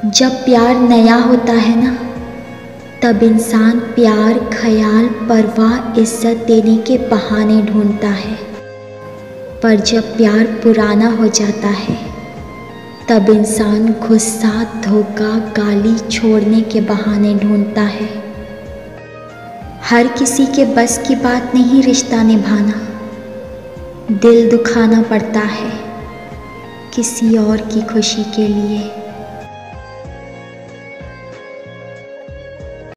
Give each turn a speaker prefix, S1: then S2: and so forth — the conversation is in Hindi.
S1: जब प्यार नया होता है ना, तब इंसान प्यार, ख्याल, परवाह, इज्जत देने के बहाने ढूंढता है। पर जब प्यार पुराना हो जाता है, तब इंसान गुस्सा, धोखा, गाली छोड़ने के बहाने ढूंढता है। हर किसी के बस की बात नहीं रिश्ता निभाना, दिल दुखाना पड़ता है किसी और की खुशी के लिए।